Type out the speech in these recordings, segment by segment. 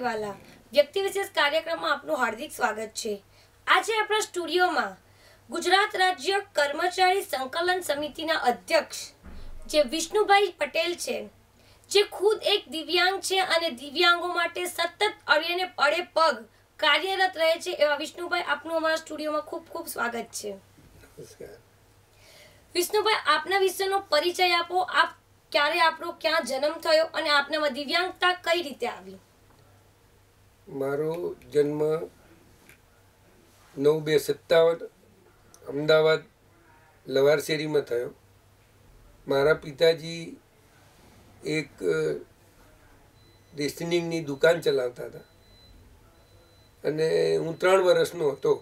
પાટીવાલા વ્યક્તિ વિશેષ કાર્યક્રમમાં આપનું હાર્દિક સ્વાગત છે। આજે આપણા સ્ટુડિયોમાં ગુજરાત રાજ્ય કર્મચારી સંકલન સમિતિના અધ્યક્ષ જે વિષ્ણુભાઈ પટેલ છે, જે ખુદ એક દિવ્યાંગ છે અને દિવ્યાંગો માટે સતત અડીને પડે પગ કાર્યરત રહે છે। એવા વિષ્ણુભાઈ, આપનું અમારા સ્ટુડિયોમાં ખૂબ ખૂબ સ્વાગત છે। નમસ્કાર વિષ્ણુભાઈ, આપના વિશેનો પરિચય આપો। આપ ક્યારે આપણો ક્યાં જન્મ થયો અને આપનામાં દિવ્યાંગતા કઈ રીતે આવી? મારો જન્મ 9/2/57 અમદાવાદ લવારશેરીમાં થયો। મારા પિતાજી એક રેશનિંગની દુકાન ચલાવતા હતા અને હું 3 વર્ષનો હતો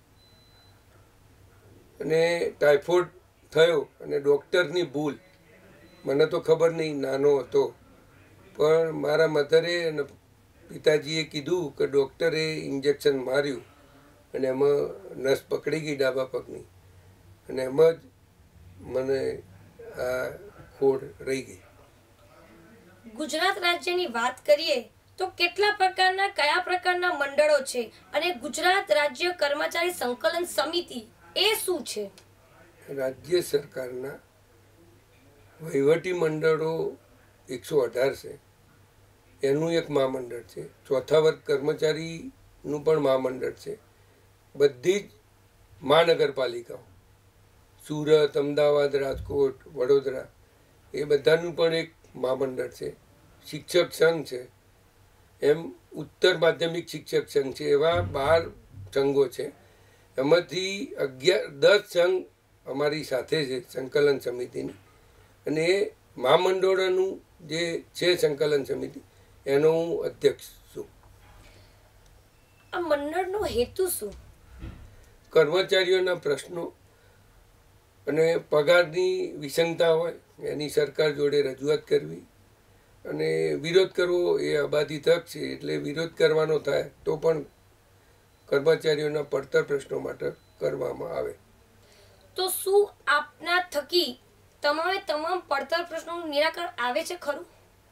અને ટાઇફોઇડ થયો અને ડૉક્ટરની ભૂલ, મને તો ખબર નહીં, નાનો હતો, પણ મારા મધરે અને પિતાજીએ કીધું કે ડૉક્ટરે ઇન્જેક્શન માર્યું અને એમાં નસ પકડી ગઈ ડાબા પગની અને એમાં જ મને આ ખોડ રહી ગઈ। ગુજરાત રાજ્યની વાત કરીએ તો કયા પ્રકારના મંડળો છે અને ગુજરાત રાજ્ય કર્મચારી સંકલન સમિતિ એ શું છે? રાજ્ય સરકારના વહીવટી મંડળો 118 છે, એનું એક મહામંડળ છે। ચોથા વર્ગ કર્મચારીનું પણ મહામંડળ છે। બધી જ મહાનગરપાલિકાઓ, સુરત, અમદાવાદ, રાજકોટ, વડોદરા, એ બધાનું પણ એક મહામંડળ છે। શિક્ષક સંઘ છે, એમ ઉત્તર માધ્યમિક શિક્ષક સંઘ છે, એવા 12 સંઘો છે। એમાંથી 10 સંઘ અમારી સાથે છે સંકલન સમિતિની, અને એ મહામંડળોનું જે છે સંકલન સમિતિ, એનો હું અધ્યક્ષ છું। આ મંડળનો હેતુ શું? કર્મચારીઓના પ્રશ્નો અને પગારની વિસંગતા હોય એની સરકાર જોડે રજૂઆત કરવી અને વિરોધ કરવો એ અબાધિત હક છે, એટલે વિરોધ કરવાનો થાય તો પણ કર્મચારીઓના પડતર પ્રશ્નો માટે કરવામાં આવે। તો શું આપના થકી તમામ પડતર પ્રશ્નોનું નિરાકરણ આવે છે ખરું?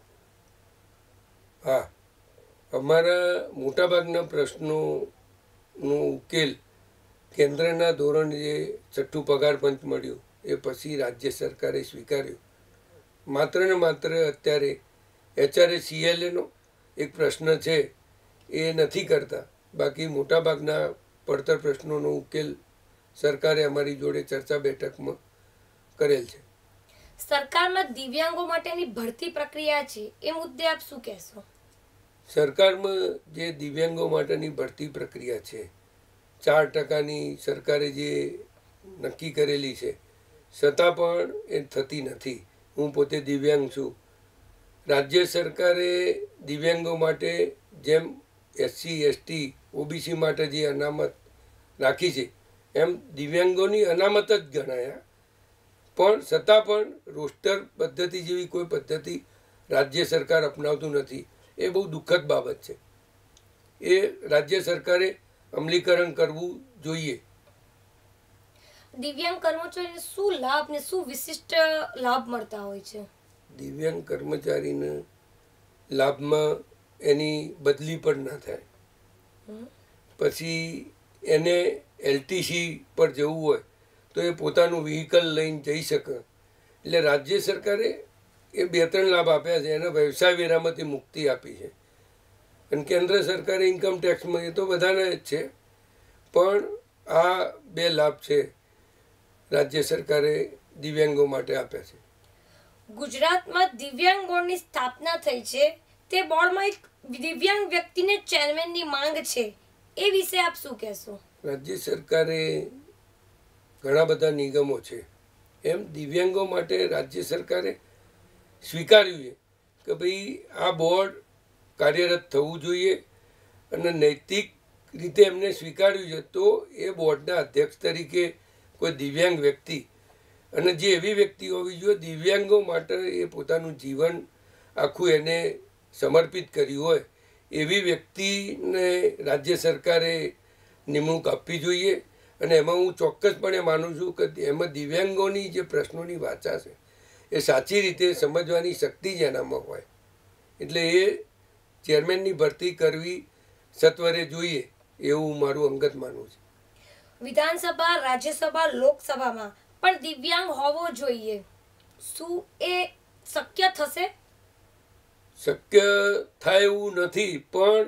હા, અમારા મોટાભાગના પ્રશ્નોનો ઉકેલ કેન્દ્રના ધોરણે જે 6થું પગાર પંચ મળ્યું એ પછી રાજ્ય સરકારે સ્વીકાર્યું। માત્ર ને માત્ર અત્યારે HRA-CLA એક પ્રશ્ન છે એ નથી કરતા, બાકી મોટાભાગના પડતર પ્રશ્નોનો ઉકેલ સરકારે અમારી જોડે ચર્ચા બેઠકમાં કરેલ છે। સરકારમાં દિવ્યાંગો માટેની ભરતી પ્રક્રિયા છે, એ મુદ્દે આપ શું કહેશો? સરકારમાં જે દિવ્યાંગો માટેની ભરતી પ્રક્રિયા છે, 4%ની સરકારે જે નક્કી કરેલી છે, છતાં પણ એ થતી નથી। હું પોતે દિવ્યાંગ છું। રાજ્ય સરકારે દિવ્યાંગો માટે જેમ SC, ST, OBC માટે જે અનામત રાખી છે, એમ દિવ્યાંગોની અનામત જ ગણાયા, પણ છતાં પણ રોસ્ટર પદ્ધતિ જેવી કોઈ પદ્ધતિ રાજ્ય સરકાર અપનાવતું નથી। એ બહુ દુઃખદ બાબત છે। એ રાજ્ય સરકારે અમલીકરણ કરવું જોઈએ। દિવ્યાંગ કર્મચારીને શું લાભ ને શું વિશિષ્ટ લાભ મળતા હોય છે? દિવ્યાંગ કર્મચારીને લાભમાં એની બદલી પણ ના થાય, પછી એને LTC પર જવું હોય તો એ પોતાનું વ્હીકલ લઈને જઈ શકે। એટલે રાજ્ય સરકારે એ 2-3 લાભ આપ્યા છે। એને વ્યવસાય વેરામાંથી મુક્તિ આપી છે, અને કેન્દ્ર સરકારે ઇન્કમ ટેક્સમાં, એ તો બધાને જ છે, પણ આ 2 લાભ છે રાજ્ય સરકારે દિવ્યાંગો માટે આપ્યા છે। ગુજરાતમાં દિવ્યાંગ બોર્ડની સ્થાપના થઈ છે, તે બોર્ડમાં એક દિવ્યાંગ વ્યક્તિને ચેરમેનની માંગ છે, એ વિશે આપ શું કહેશો? રાજ્ય સરકારે ઘણા બધા નિગમો છે, એમ દિવ્યાંગો માટે રાજ્ય સરકારે સ્વીકાર્યું છે કે ભાઈ આ બોર્ડ કાર્યરત થવું જોઈએ, અને નૈતિક રીતે એમને સ્વીકાર્યું છે તો એ બોર્ડના અધ્યક્ષ તરીકે કોઈ દિવ્યાંગ વ્યક્તિ, અને જે એવી વ્યક્તિ હોવી જોઈએ દિવ્યાંગો માટે એ પોતાનું જીવન આખું એને સમર્પિત કર્યું હોય, એવી વ્યક્તિને રાજ્ય સરકારે નિમણૂક આપવી જોઈએ। અને એમાં હું ચોક્કસપણે માનું છું કે એમાં દિવ્યાંગોની જે પ્રશ્નોની વાચા છે એ સાચી રીતે સમજવાની શક્તિ જ એનામાં હોય, એટલે એ ચેરમેનની ભરતી કરવી સત્વરે જોઈએ એવું મારું અંગત માનવું છે. વિધાનસભા, રાજ્યસભા, લોકસભામાં પણ દિવ્યાંગ હોવો જોઈએ, શું એ શક્ય થશે? શક્ય થાય એવું નથી, પણ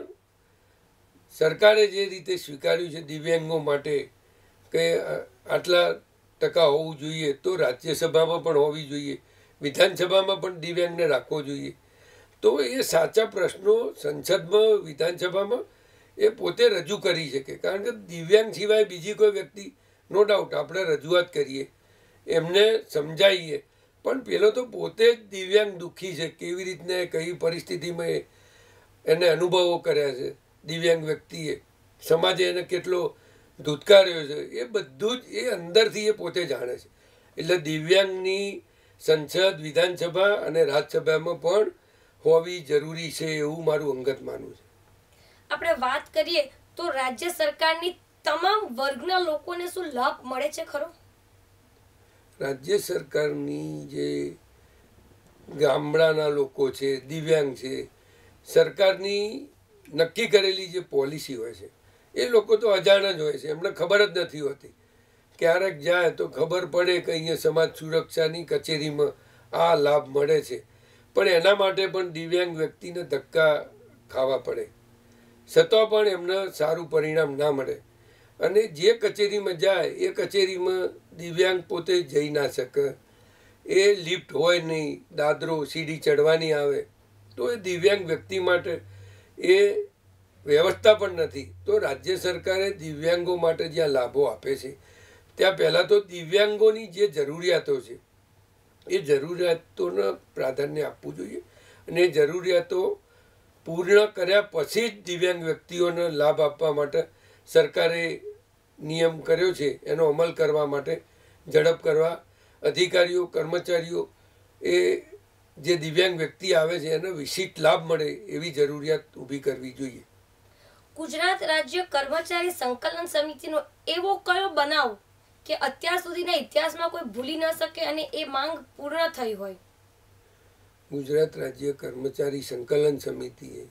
સરકારે જે રીતે સ્વીકાર્યું છે દિવ્યાંગો માટે કે આટલા ટકા હોવું જોઈએ, તો રાજ્યસભામાં પણ હોવી જોઈએ, વિધાનસભામાં પણ દિવ્યાંગને રાખવો જોઈએ. તો એ સાચા પ્રશ્નો સંસદમાં, વિધાનસભામાં એ પોતે રજૂ કરી શકે. કારણ કે દિવ્યાંગ સિવાય બીજી કોઈ વ્યક્તિ, નો ડાઉટ આપણે રજૂઆત કરીએ, એમને સમજાવીએ, પણ પેલો તો પોતે જ દિવ્યાંગ દુઃખી છે. કેવી રીતને કઈ પરિસ્થિતિમાં એને અનુભવો કર્યા છે દિવ્યાંગ વ્યક્તિએ, સમાજે એને કેટલો ધૂતકાર્યો છે, એ બધું જ એ અંદરથી એ પોતે જાણે છે. એટલે દિવ્યાંગની સંસદ, વિધાનસભા અને રાજ્યસભામાં પણ હોવી જરૂરી છે એવું મારું અંગત માનવું છે. આપણે વાત કરીએ તો રાજ્ય સરકારની તમામ વર્ગના લોકોને શું લાભ મળે છે ખરો? રાજ્ય સરકારની જે ગામડાના લોકો છે, દિવ્યાંગ છે, સરકારની નક્કી કરેલી જે પોલિસી હોય છે એ લોકો તો અજાણ જ હોય છે, એમને ખબર જ નથી હોતી. ક્યારેક જાય તો ખબર પડે કે અહીંયા સમાજ સુરક્ષાની કચેરીમાં આ લાભ મળે છે, પણ એના માટે પણ દિવ્યાંગ વ્યક્તિને ધક્કા ખાવા પડે, છતાં પણ એમને સારું પરિણામ ના મળે. અને જે કચેરીમાં જાય એ કચેરીમાં દિવ્યાંગ પોતે જઈ ના શકે, એ લિફ્ટ હોય નહીં, દાદરો સીડી ચડવાની આવે, તો એ દિવ્યાંગ વ્યક્તિ માટે એ વ્યવસ્થા પણ નથી. તો રાજ્ય સરકારે દિવ્યાંગો માટે જ્યાં લાભો આપે છે ત્યાં પહેલાં તો દિવ્યાંગોની જે જરૂરિયાતો છે એ જરૂરિયાતોને પ્રાધાન્ય આપવું જોઈએ, અને એ જરૂરિયાતો પૂર્ણ કર્યા પછી જ દિવ્યાંગ વ્યક્તિઓને લાભ આપવા માટે સરકારે નિયમ કર્યો છે. એનો અમલ કરવા માટે ઝડપ કરવા, અધિકારીઓ, કર્મચારીઓ એ જે દિવ્યાંગ વ્યક્તિ આવે છે એને વિશિષ્ટ લાભ મળે એવી જરૂરિયાત ઊભી કરવી જોઈએ. ગુજરાત રાજ્ય કર્મચારી સંકલન સમિતિનો એવો કયો બનાવ કે અત્યાર સુધીના ઇતિહાસમાં કોઈ ભૂલી ન શકે અને એ માંગ પૂર્ણ થઈ હોય? ગુજરાત રાજ્ય કર્મચારી સંકલન સમિતિએ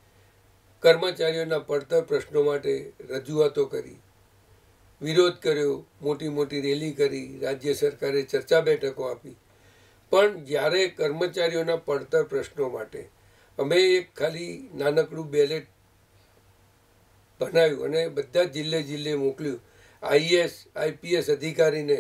કર્મચારીઓના પડતર પ્રશ્નો માટે રજૂઆતો કરી, વિરોધ કર્યો, મોટી મોટી રેલી કરી, રાજ્ય સરકારે ચર્ચા બેઠકો આપી, પણ જ્યારે કર્મચારીઓના પડતર પ્રશ્નો માટે અમે એક ખાલી નાનકડું બેલેટ બનાવ્યું અને બધા જિલ્લે જિલ્લે મોકલ્યું. આઈએસ, આઈપીએસ અધિકારીને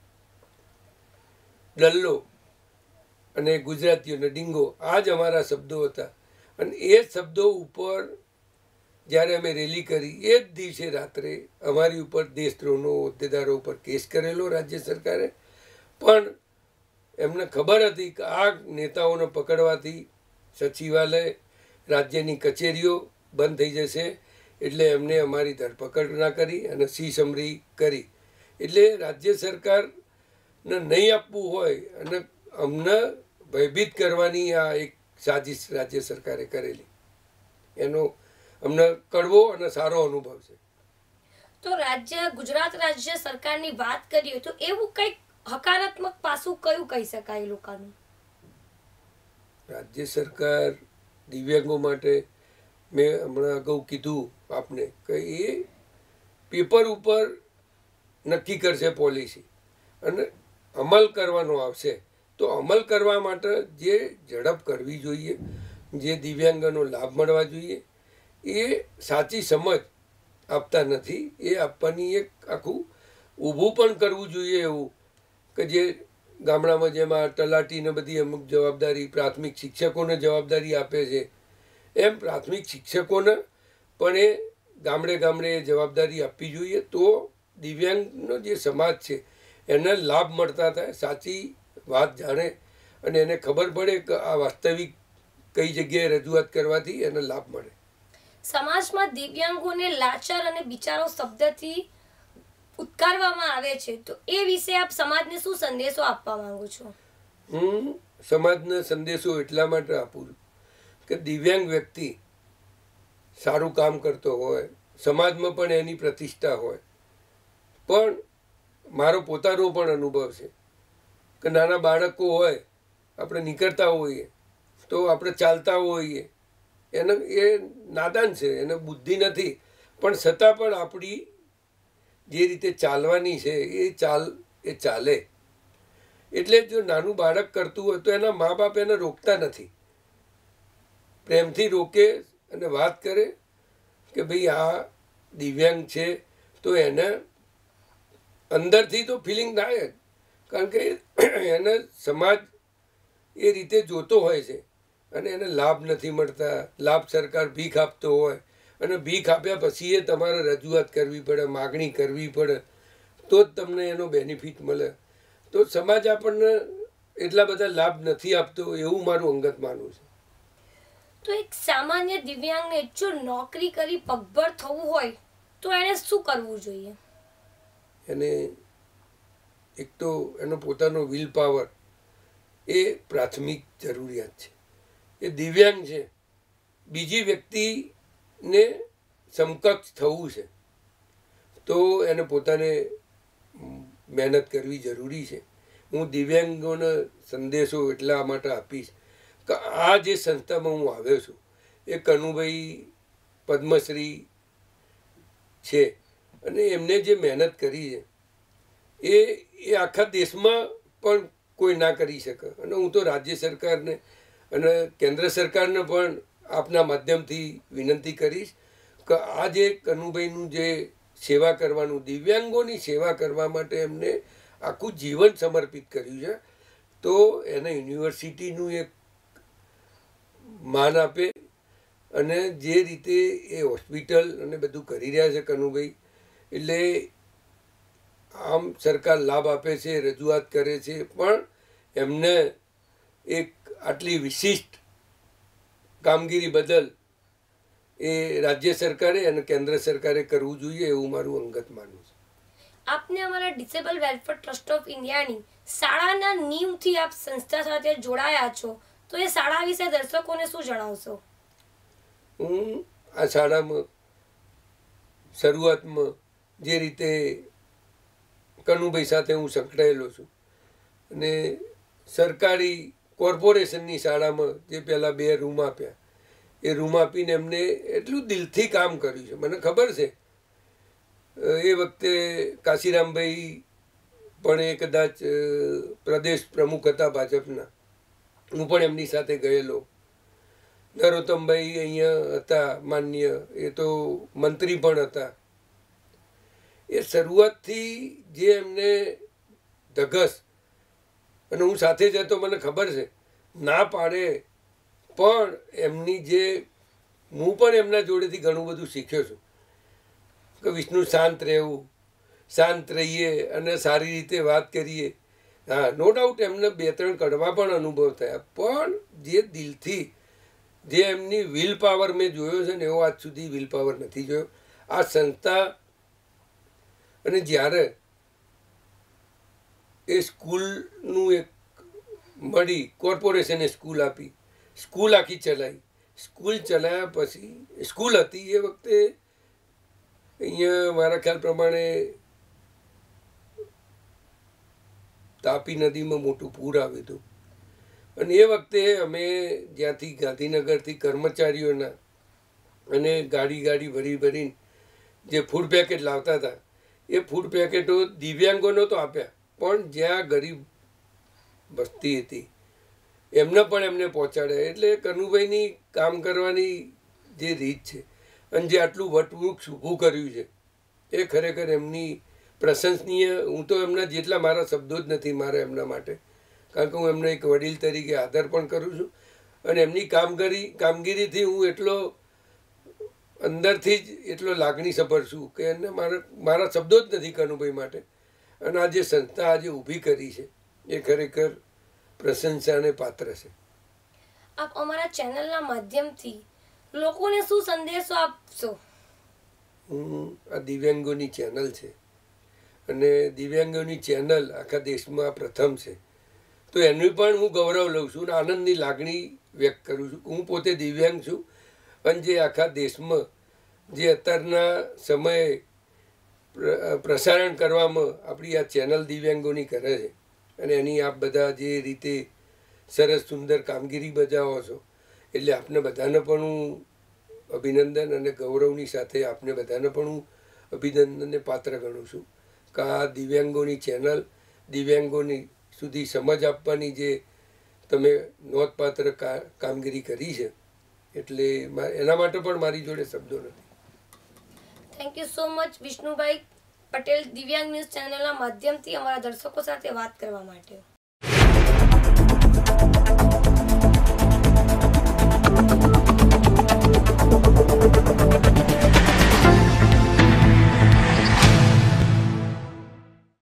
ડલ્લો અને ગુજરાતીઓને ડીંગો, આ જ અમારા શબ્દો હતા. અને એ શબ્દો ઉપર જ્યારે અમે રેલી કરી એ જ દિવસે રાત્રે અમારી ઉપર દેશદ્રોહનો હોદ્દેદારો ઉપર કેસ કરેલો રાજ્ય સરકારે. પણ એમને ખબર હતી કે આ નેતાઓને પકડવાથી સચિવાલય, રાજ્યની કચેરીઓ બંધ થઈ જશે, એટલે એમને અમારી ધરપકડ ના કરી અને સી સમરી કરી. એટલે રાજ્ય સરકારને નહીં આપવું હોય અને અમને ભયભીત કરવાની આ એક સાજિશ રાજ્ય સરકારે કરેલી, એનો અમને કડવો અને સારો અનુભવ છે. તો ગુજરાત રાજ્ય સરકારની વાત કરીએ તો એવું કંઈક હકારાત્મક પાસું કયું કહી શકાય લોકોનું? રાજ્ય સરકાર દિવ્યાંગો માટે, મેં હમણાં અગાઉ કીધું આપને કે એ પેપર ઉપર નક્કી કરશે પોલિસી અને અમલ કરવાનો આવશે. તો અમલ કરવા માટે જે ઝડપ કરવી જોઈએ, જે દિવ્યાંગોનો લાભ મળવા જોઈએ, એ સાચી સમજ આપતા નથી. એ આપવાની એક આખું ઊભું પણ કરવું જોઈએ એવું કે જે ગામડામાં જેમાં તલાટીને બધી અમુક જવાબદારી પ્રાથમિક શિક્ષકોને જવાબદારી આપે છે, એમ પ્રાથમિક શિક્ષકોને પણ એ ગામડે ગામડે જવાબદારી આપવી જોઈએ. તો દિવ્યાંગનો જે સમાજ છે એને લાભ મળતા થાય, સાચી વાત જાણે અને એને ખબર પડે કે આ વાસ્તવિક કઈ જગ્યાએ રજૂઆત કરવાથી એને લાભ મળે. સમાજમાં દિવ્યાંગોને લાચાર અને બિચારો શબ્દથી ઉત્કારવામાં આવે છે, તો એ વિશે આપ સમાજને શું સંદેશો આપવા માંગો છો? હું સમાજને સંદેશો એટલા માટે આપું કે દિવ્યાંગ વ્યક્તિ સારું કામ કરતો હોય, સમાજમાં પણ એની પ્રતિષ્ઠા હોય, પણ મારો પોતાનો પણ અનુભવ છે કે નાના બાળકો હોય, આપણે નીકળતા હોઈએ તો આપણે ચાલતા હોઈએ, એ નાદાન છે, એને બુદ્ધિ નથી, પણ છતાં પણ આપણી જે રીતે ચાલવાની છે એ ચાલે. એટલે જો નાનું બાળક કરતું હોય તો એના મા બાપ એને રોકતા નથી, પ્રેમથી રોકે અને વાત કરે કે ભાઈ આ દિવ્યાંગ છે, તો એને અંદરથી તો ફિલિંગ થાય જ, કારણ કે એને સમાજ એ રીતે જોતો હોય છે અને એને લાભ નથી મળતા. લાભ સરકાર ભીખ આપતો હોય અને ભીખ આપ્યા પછી એ તમારે રજૂઆત કરવી પડે, માગણી કરવી પડે, તો જ તમને એનો બેનિફિટ મળે. તો સમાજ આપણને એટલા બધા લાભ નથી આપતો, એવું મારું અંગત માનવું છે. તો એક સામાન્ય દિવ્યાંગને જો નોકરી કરી પગભર થવું હોય તો એને શું કરવું જોઈએ? એને એક તો એનો પોતાનો વિલ પાવર એ પ્રાથમિક જરૂરિયાત છે. એ દિવ્યાંગ છે, બીજી વ્યક્તિને સમકક્ષ થવું છે, તો એને પોતાને મહેનત કરવી જરૂરી છે. હું દિવ્યાંગોને સંદેશો એટલા માટે આપીશ કે આ જે સંસ્થામાં હું આવ્યો છું એ કનુભાઈ પદ્મશ્રી છે અને એમને જે મહેનત કરી છે એ આખા દેશમાં પણ કોઈ ના કરી શકે. અને હું તો રાજ્ય સરકારને અને કેન્દ્ર સરકારને પણ આપના માધ્યમથી વિનંતી કરીશ કે આ જે કનુભાઈનું જે સેવા કરવાનું, દિવ્યાંગોની સેવા કરવા માટે એમને આખું જીવન સમર્પિત કર્યું છે, તો એને યુનિવર્સિટીનું એક માન આપે. અને જે રીતે એ હોસ્પિટલ અને બધું કરી રહ્યા છે કનુભાઈ, એટલે આમ સરકાર લાભ આપે છે, રજૂઆત કરે છે, પણ એમને એક આટલી વિશિષ્ટ કામગીરી બદલ એ રાજ્ય સરકારે અને કેન્દ્ર સરકારે કરવું જોઈએ, એવું મારું અંગત માનવું છે. આપને અમારા ડિસેબલ વેલફેર ટ્રસ્ટ ઓફ ઇન્ડિયાની શાળાના નીમથી આપ સંસ્થા સાથે જોડાયા છો, તો એ શાળા વિશે દર્શકોને શું જણાવશો? હું આ શાળામાં શરૂઆતમાં જે રીતે કનુભાઈ સાથે હું સંકળાયેલો છું અને સરકારી કોર્પોરેશનની શાળામાં જે પહેલાં 2 રૂમ આપ્યા, એ રૂમ આપીને એમને એટલું દિલથી કામ કર્યું છે. મને ખબર છે એ વખતે કાશીરામભાઈ પણ એ કદાચ પ્રદેશ પ્રમુખ હતા ભાજપના, હું પણ એમની સાથે ગયેલો. નરોત્તમભાઈ અહીંયા હતા માન્ય, એ તો મંત્રી પણ હતા. એ શરૂઆતથી જે એમને ધગસ, અને હું સાથે જતો, મને ખબર છે ના પાડે, પણ એમની જે હું પણ એમના જોડેથી ઘણું બધું શીખ્યો છું કે વિષ્ણુ શાંત રહેવું, શાંત રહીએ અને સારી રીતે વાત કરીએ. હા, નો ડાઉટ એમને 2-3 કડવા પણ અનુભવ થયા, પણ જે દિલથી જે એમની વિલ પાવર મેં જોયો છે ને એવો આજ સુધી વિલ પાવર નથી જોયો. આ સંસ્થા અને જ્યારે એ સ્કૂલનું એક મળી, કોર્પોરેશને સ્કૂલ આપી, સ્કૂલ આખી ચલાવી, સ્કૂલ ચલાવ્યા પછી સ્કૂલ હતી એ વખતે અહીંયા મારા ખ્યાલ પ્રમાણે તાપી નદીમાં મોટું પૂર આવ્યું હતું. અને એ વખતે અમે જ્યાંથી ગાંધીનગરથી કર્મચારીઓના અને ગાડી ભરીને જે ફૂડ પેકેટ લાવતા હતા, એ ફૂડ પેકેટો દિવ્યાંગોનો તો આપ્યા, પણ જ્યાં ગરીબ વસ્તી હતી એમને પણ એમને પહોંચાડ્યા. એટલે કનુભાઈની કામ કરવાની જે રીત છે અને જે આટલું વટવૃક્ષ ઊભું કર્યું છે એ ખરેખર એમની પ્રશંસનીય. હું તો એમના જેટલા મારા શબ્દો જ નથી મારા એમના માટે, કારણ કે હું એમને એક વડીલ તરીકે આદર પણ કરું છું. અને એમની કામગીરીથી હું એટલો અંદરથી જ એટલો લાગણીસભર છું કે એને મારા શબ્દો જ નથી કનુભાઈ માટે. અને આ જે સંસ્થા આજે ઊભી કરી છે એ ખરેખર પ્રશંસાને પાત્ર છે. આપ અમારા ચેનલના માધ્યમથી લોકોને શું સંદેશો આપશો? આ દિવ્યાંગોની ચેનલ છે અને દિવ્યાંગોની ચેનલ આખા દેશમાં પ્રથમ છે, તો એનું પણ હું ગૌરવ લઉં છું અને આનંદની લાગણી વ્યક્ત કરું છું. હું પોતે દિવ્યાંગ છું અને જે આખા દેશમાં જે અત્યારના સમયે પ્રસારણ કરવામાં આપણી આ ચેનલ દિવ્યાંગોની કરે છે અને એની આપ બધા જે રીતે સરસ સુંદર કામગીરી બજાવો છો એટલે આપને બધાને પણ હું અભિનંદન અને ગૌરવની સાથે આપને બધાને પણ હું અભિનંદનને પાત્ર ગણું છું કે આ દિવ્યાંગોની ચેનલ, દિવ્યાંગોની સુધી સમજ આપવાની જે તમે નોંધપાત્ર કામગીરી કરી છે, એટલે એના માટે પણ મારી જોડે શબ્દો નથી. Thank you so much Vishnubhai Patel, Divyang news ચેનલના માધ્યમથી અમારા દર્શકો સાથે વાત કરવા માટે.